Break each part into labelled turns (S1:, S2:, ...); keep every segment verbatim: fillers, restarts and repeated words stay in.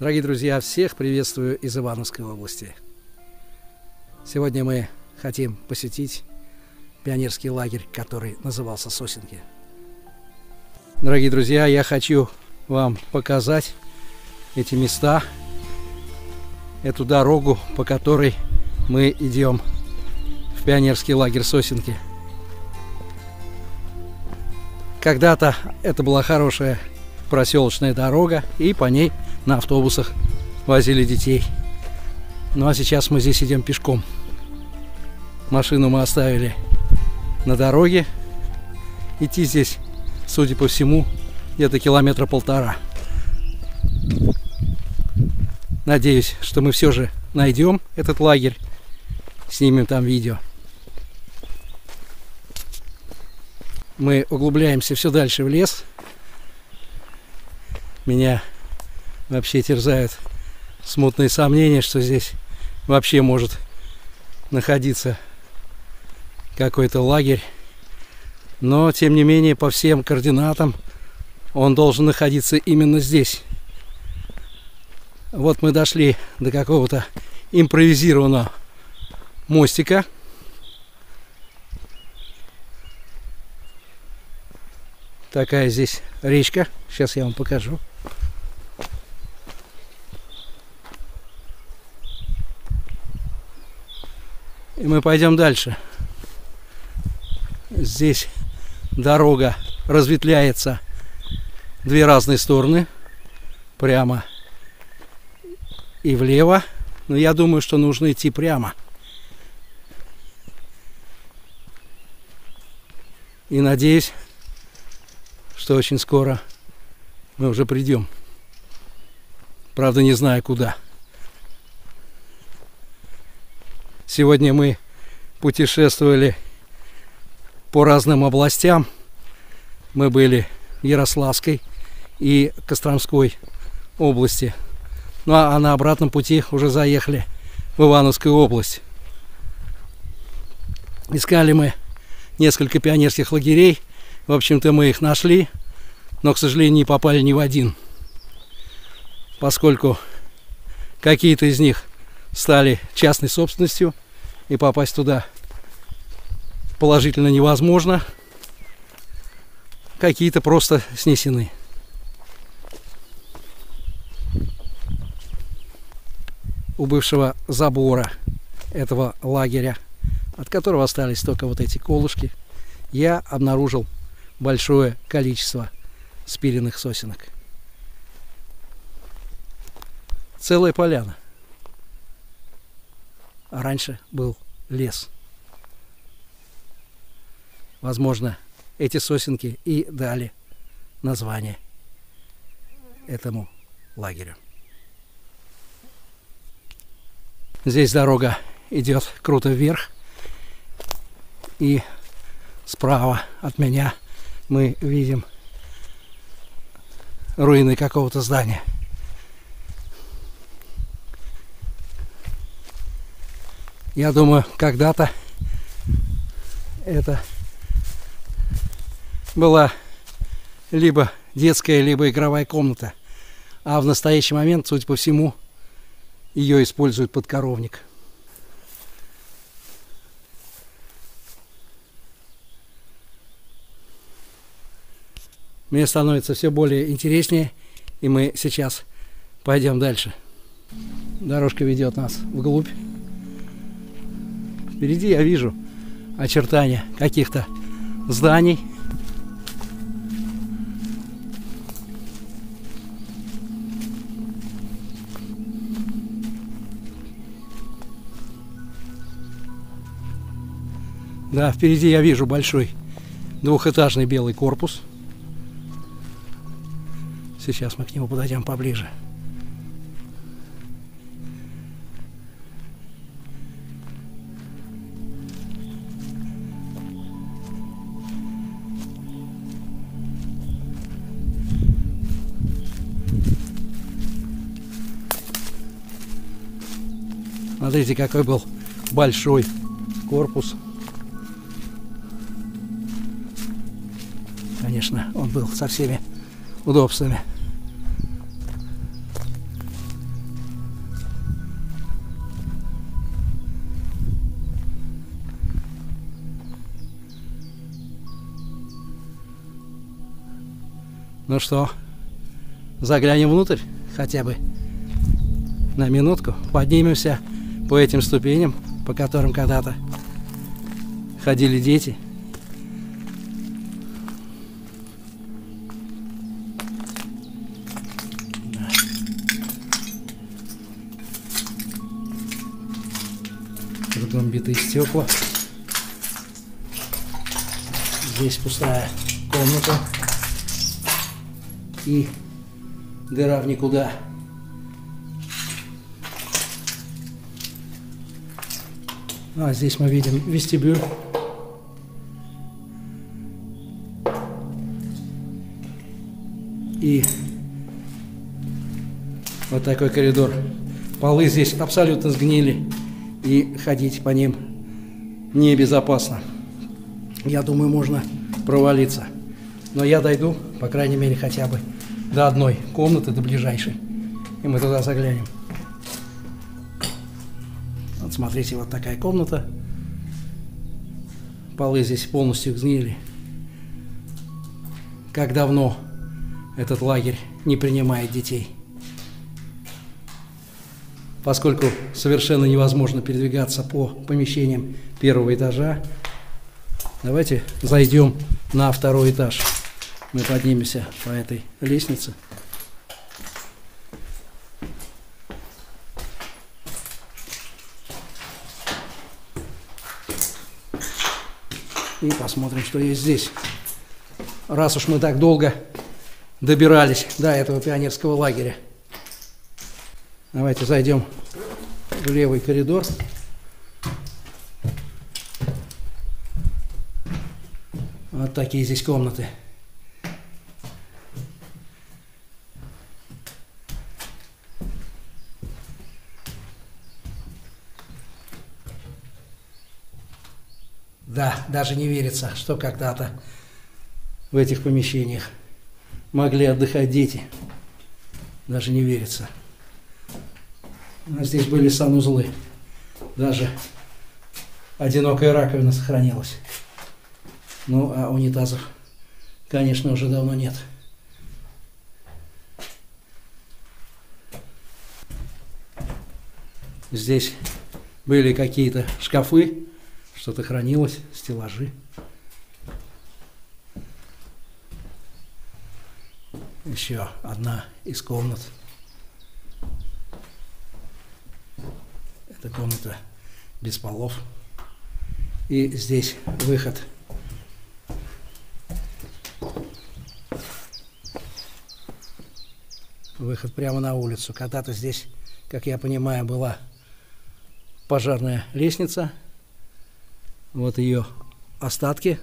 S1: Дорогие друзья, всех приветствую из Ивановской области. Сегодня мы хотим посетить пионерский лагерь, который назывался Сосенки. Дорогие друзья, я хочу вам показать эти места, эту дорогу, по которой мы идем в пионерский лагерь Сосенки. Когда-то это была хорошая проселочная дорога, и по ней на автобусах возили детей. Ну а сейчас мы здесь идем пешком. Машину мы оставили на дороге. Идти здесь, судя по всему, где-то километра полтора. Надеюсь, что мы все же найдем этот лагерь, снимем там видео. Мы углубляемся все дальше в лес. Меня вообще терзают смутные сомнения, что здесь вообще может находиться какой-то лагерь. Но, тем не менее, по всем координатам он должен находиться именно здесь. Вот мы дошли до какого-то импровизированного мостика. Такая здесь речка. Сейчас я вам покажу. И мы пойдем дальше. Здесь дорога разветвляется в две разные стороны. Прямо и влево. Но я думаю, что нужно идти прямо. И надеюсь, что очень скоро мы уже придем. Правда, не знаю куда. Сегодня мы путешествовали по разным областям. Мы были в Ярославской и Костромской области. Ну а на обратном пути уже заехали в Ивановскую область. Искали мы несколько пионерских лагерей. В общем-то, мы их нашли, но, к сожалению, не попали ни в один. Поскольку какие-то из них стали частной собственностью, и попасть туда положительно невозможно. Какие-то просто снесены. У бывшего забора этого лагеря, от которого остались только вот эти колышки, я обнаружил большое количество спиленных сосенок. Целая поляна. А раньше был лес. Возможно, эти сосенки и дали название этому лагерю. Здесь дорога идет круто вверх. И справа от меня мы видим руины какого-то здания. Я думаю, когда-то это была либо детская, либо игровая комната. А в настоящий момент, судя по всему, ее используют под коровник. Мне становится все более интереснее, и мы сейчас пойдем дальше. Дорожка ведет нас вглубь. Впереди я вижу очертания каких-то зданий. Да, впереди я вижу большой двухэтажный белый корпус. Сейчас мы к нему подойдем поближе. Смотрите, какой был большой корпус. Конечно, он был со всеми удобствами. Ну что, заглянем внутрь хотя бы на минутку. Поднимемся по этим ступеням, по которым когда-то ходили дети. Кругом битые стекла. Здесь пустая комната и дыра в никуда. А здесь мы видим вестибюль. И вот такой коридор. Полы здесь абсолютно сгнили, и ходить по ним небезопасно. Я думаю, можно провалиться. Но я дойду, по крайней мере, хотя бы до одной комнаты, до ближайшей. И мы туда заглянем. Вот смотрите, вот такая комната. Полы здесь полностью сгнили. Как давно этот лагерь не принимает детей. Поскольку совершенно невозможно передвигаться по помещениям первого этажа, давайте зайдем на второй этаж. Мы поднимемся по этой лестнице. И посмотрим, что есть здесь. Раз уж мы так долго добирались до этого пионерского лагеря. Давайте зайдем в левый коридор. Вот такие здесь комнаты. Да, даже не верится, что когда-то в этих помещениях могли отдыхать дети. Даже не верится. А здесь были санузлы. Даже одинокая раковина сохранилась. Ну, а унитазов, конечно, уже давно нет. Здесь были какие-то шкафы, что-то хранилось, стеллажи. Еще одна из комнат. Это комната без полов. И здесь выход. Выход прямо на улицу. Когда-то здесь, как я понимаю, была пожарная лестница. Вот ее остатки.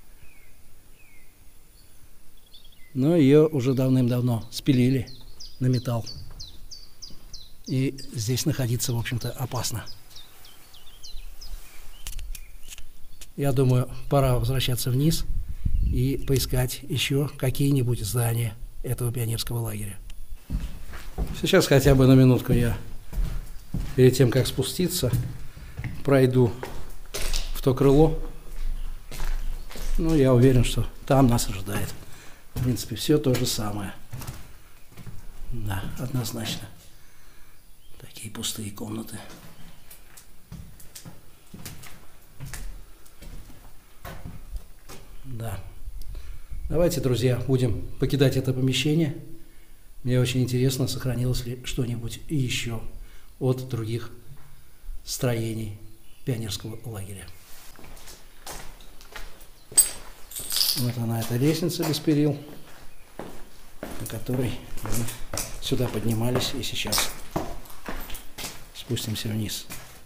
S1: Но ее уже давным-давно спилили на металл. И здесь находиться, в общем-то, опасно. Я думаю, пора возвращаться вниз и поискать еще какие-нибудь здания этого пионерского лагеря. Сейчас хотя бы на минутку я, перед тем, как спуститься, пройду в то крыло. Ну, я уверен, что там нас ожидает. В принципе, все то же самое. Да, однозначно. Такие пустые комнаты. Да. Давайте, друзья, будем покидать это помещение. Мне очень интересно, сохранилось ли что-нибудь еще от других строений пионерского лагеря. Вот она, эта лестница без перил, по которой мы сюда поднимались, и сейчас спустимся вниз.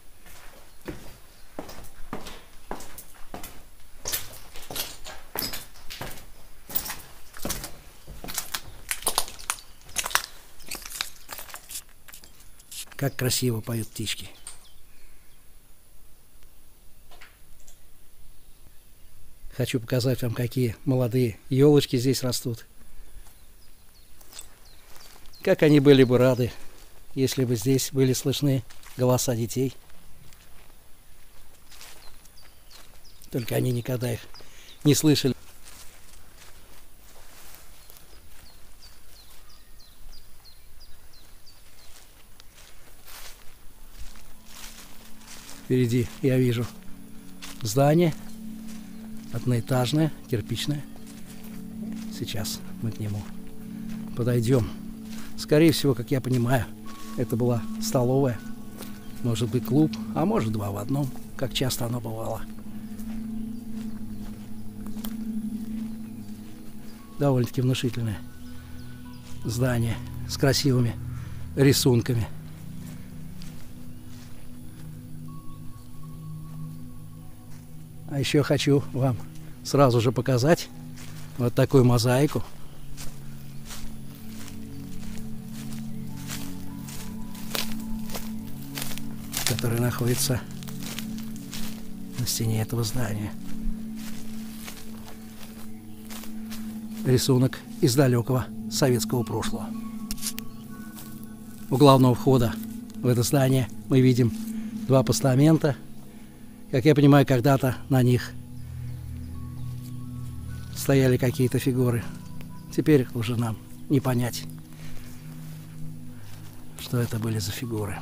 S1: Как красиво поют птички. Хочу показать вам, какие молодые елочки здесь растут. Как они были бы рады, если бы здесь были слышны голоса детей. Только они никогда их не слышали. Впереди я вижу здание, одноэтажное, кирпичное. Сейчас мы к нему подойдем. Скорее всего, как я понимаю, это была столовая, может быть клуб, а может два в одном, как часто оно бывало. Довольно-таки внушительное здание с красивыми рисунками. А еще хочу вам сразу же показать вот такую мозаику. Которая находится на стене этого здания. Рисунок из далекого советского прошлого. У главного входа в это здание мы видим два постамента. Как я понимаю, когда-то на них стояли какие-то фигуры. Теперь уже нам не понять, что это были за фигуры.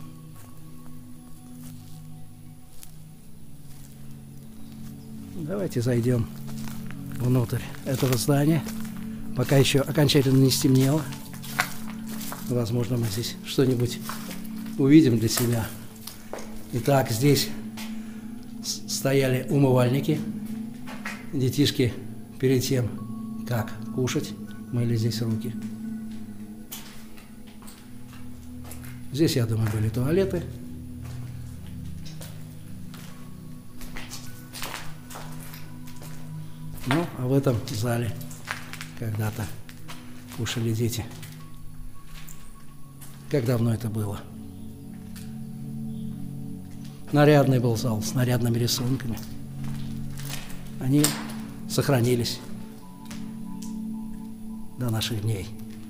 S1: Давайте зайдем внутрь этого здания, пока еще окончательно не стемнело. Возможно, мы здесь что-нибудь увидим для себя. Итак, здесь стояли умывальники. Детишки перед тем, как кушать, мыли здесь руки. Здесь, я думаю, были туалеты. Ну, а в этом зале когда-то кушали дети. Как давно это было? Нарядный был зал с нарядными рисунками. Они сохранились до наших дней.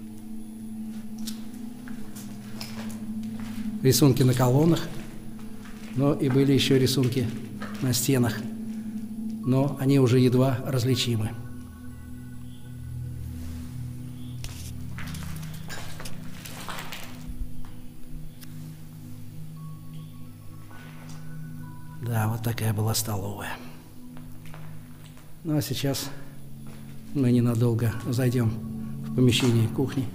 S1: Рисунки на колоннах, но и были еще рисунки на стенах, но они уже едва различимы. Да, вот такая была столовая. Ну а сейчас мы ненадолго зайдем в помещение кухни.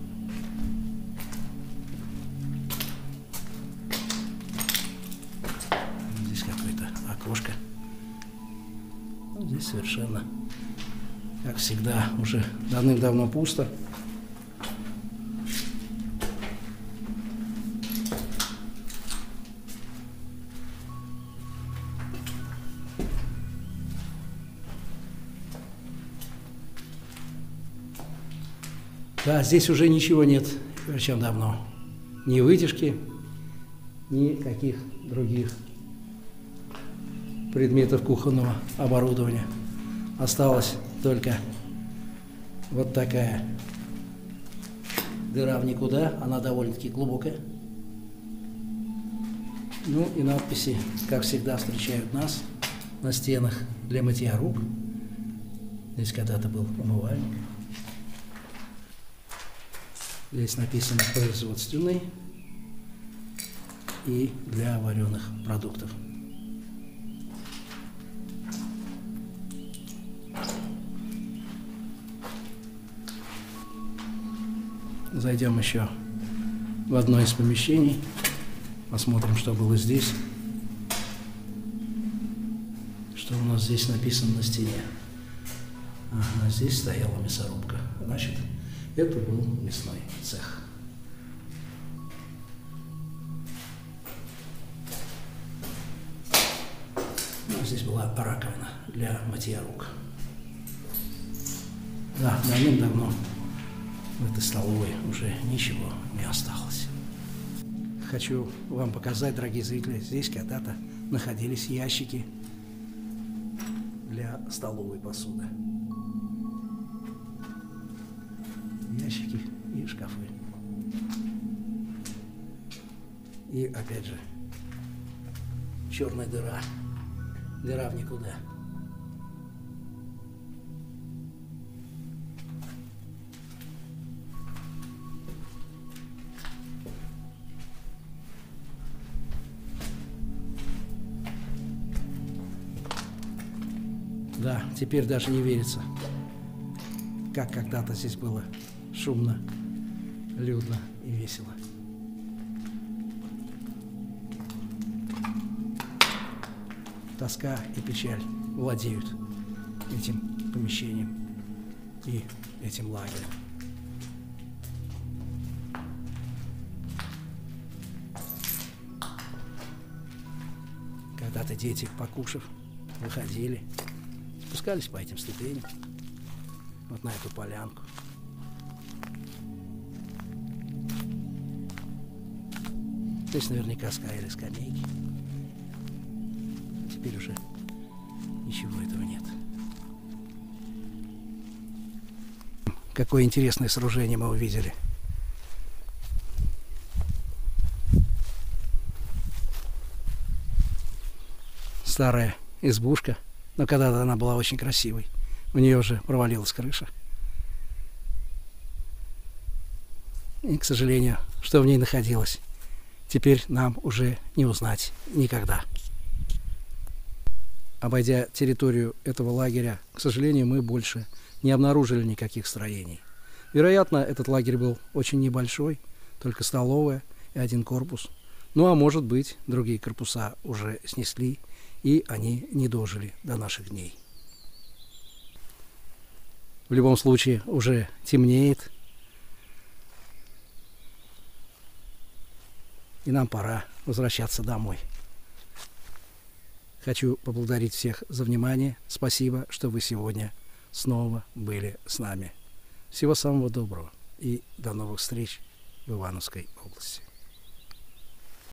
S1: Здесь какое-то окошко. Здесь совершенно, как всегда, уже давным-давно пусто. Да, здесь уже ничего нет, причем давно. Ни вытяжки, ни каких других предметов кухонного оборудования. Осталась только вот такая дыра в никуда, она довольно-таки глубокая. Ну и надписи, как всегда, встречают нас на стенах для мытья рук. Здесь когда-то был умывальник. Здесь написано «производственный» и «для вареных продуктов». Зайдем еще в одно из помещений, посмотрим, что было здесь, что у нас здесь написано на стене. Ага, здесь стояла мясорубка, значит, это был мясной цех. Ну, здесь была раковина для мытья рук. Да, давным-давно в этой столовой уже ничего не осталось. Хочу вам показать, дорогие зрители, здесь когда-то находились ящики для столовой посуды. Ящики и шкафы. И опять же черная дыра. Дыра в никуда. Да, теперь даже не верится, как когда-то здесь было шумно, людно и весело. Тоска и печаль владеют этим помещением и этим лагерем. Когда-то дети, покушав, выходили, спускались по этим ступеням, вот на эту полянку. Здесь наверняка стояли скамейки. Теперь уже ничего этого нет. Какое интересное сооружение мы увидели. Старая избушка, но когда-то она была очень красивой. У нее уже провалилась крыша. И, к сожалению, что в ней находилось, теперь нам уже не узнать никогда. Обойдя территорию этого лагеря, к сожалению, мы больше не обнаружили никаких строений. Вероятно, этот лагерь был очень небольшой, только столовая и один корпус. Ну, а может быть, другие корпуса уже снесли, и они не дожили до наших дней. В любом случае, уже темнеет, и нам пора возвращаться домой. Хочу поблагодарить всех за внимание. Спасибо, что вы сегодня снова были с нами. Всего самого доброго и до новых встреч в Ивановской области.